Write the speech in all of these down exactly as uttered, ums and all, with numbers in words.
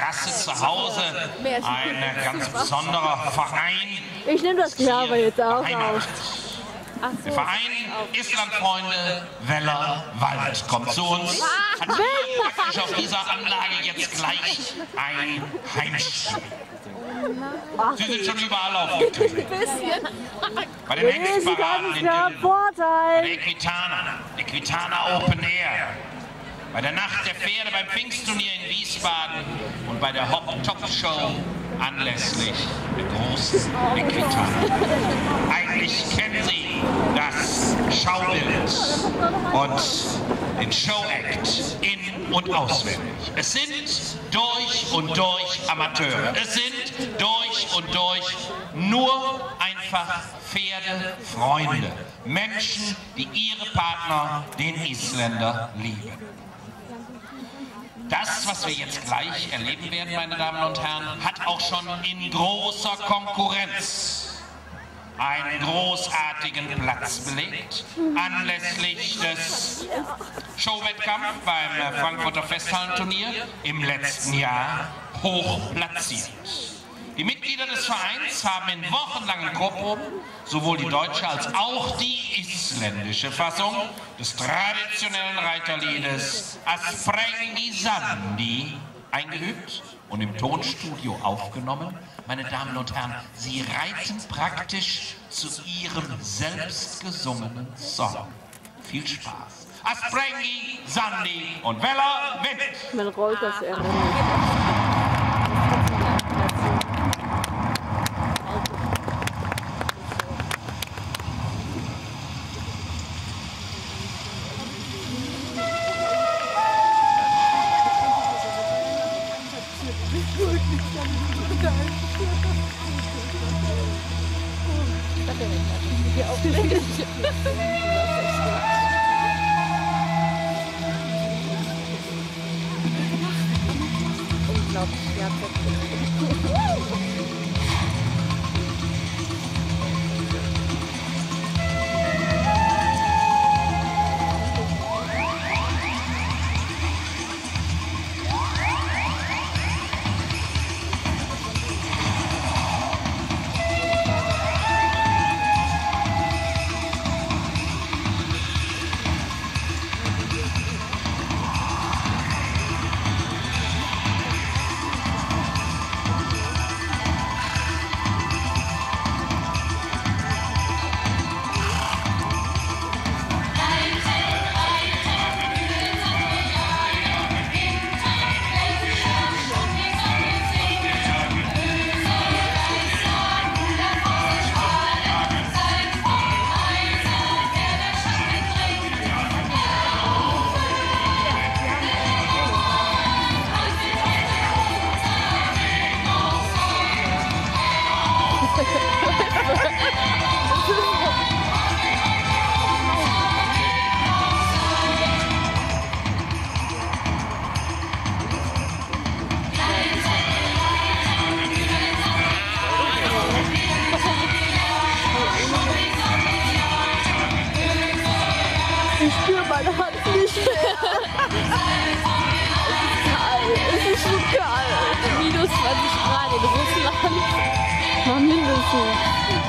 Terrasse zu Hause ein ganz besonderer Verein. Ich nehme das Gelaber jetzt auch auf. Der Verein Islandfreunde Weller Wald kommt zu uns. Hat hier praktisch auf dieser Anlage jetzt gleich ein Heimspiel. Sie sind schon überall aufgetreten. Bei den Hengstparaden in Dillen, bei der Equitana, Equitana Open Air, bei der Nacht der Pferde beim Pfingstturnier in Wiesbaden und bei der Hop-Top-Show anlässlich der großen Equitana. Eigentlich kennen Sie das Schaubild und den Showact in- und auswendig. Es sind durch und durch Amateure. Es sind durch und durch nur einfach Pferdefreunde. Menschen, die ihre Partner, den Isländer, lieben. Das, was wir jetzt gleich erleben werden, meine Damen und Herren, hat auch schon in großer Konkurrenz einen großartigen Platz belegt, anlässlich des Showwettkampfs beim Frankfurter Festhallenturnier im letzten Jahr hoch platziert. Die Mitglieder des Vereins haben in wochenlangen Chorproben sowohl die deutsche als auch die isländische Fassung des traditionellen Reiterliedes Asprengi Sandi eingeübt und im Tonstudio aufgenommen. Meine Damen und Herren, sie reiten praktisch zu ihrem selbstgesungenen Song. Viel Spaß. Asprengi Sandi und Weller Wind. Man rollt das eher. Unglaublich, ja, Ich spüre meine Hand nicht mehr. Es ist so kalt. Minus zwanzig Grad in Russland. Mal mindestens.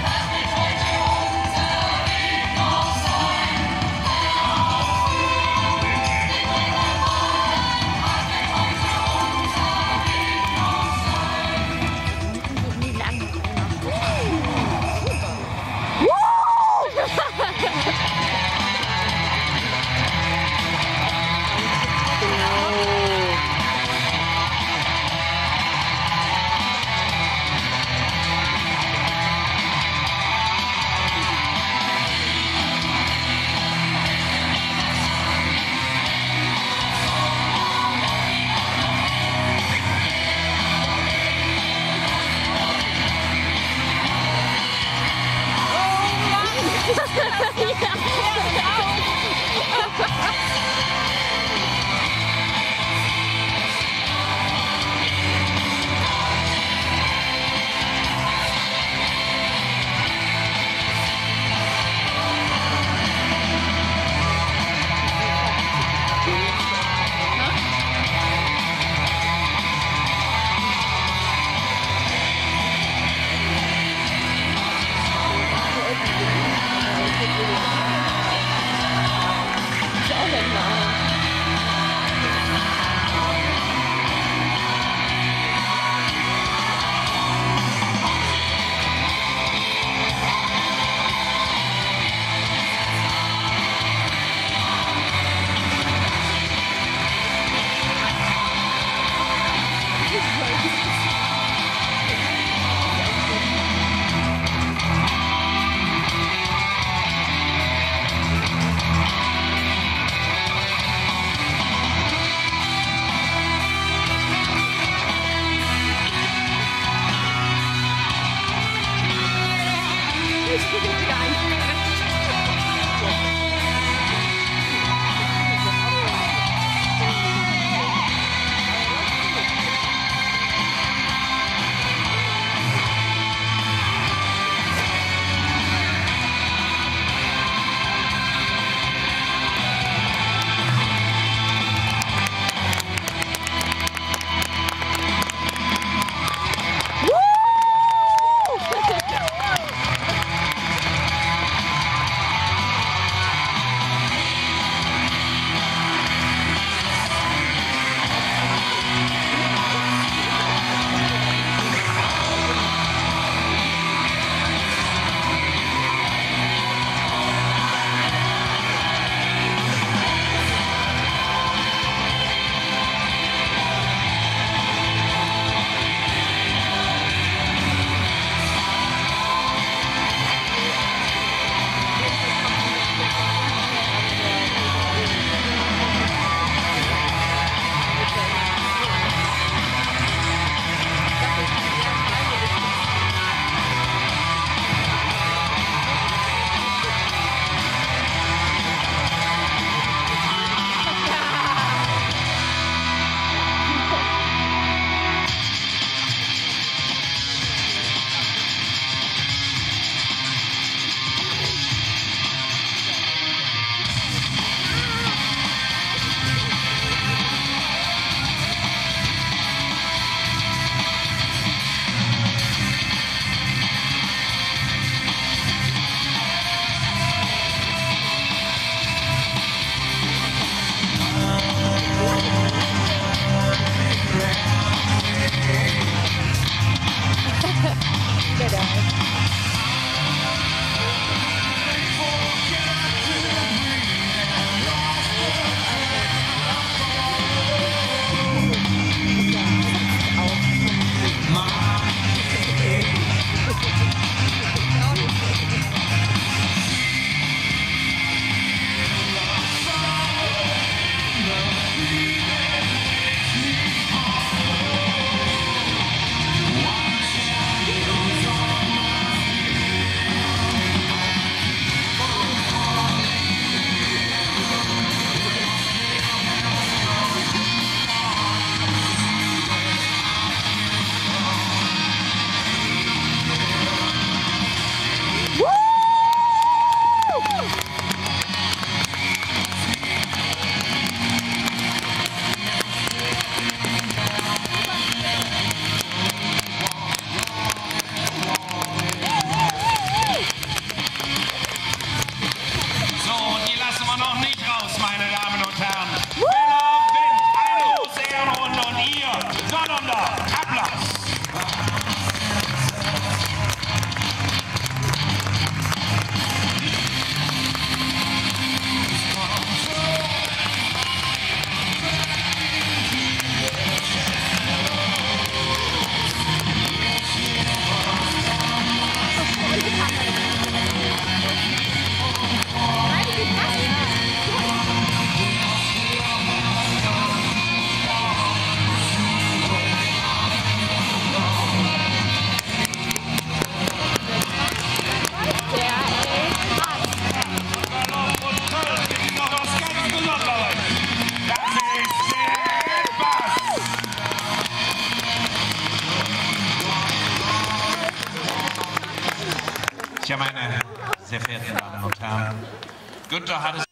Tja, meine sehr verehrten Damen und Herren, Günther hat es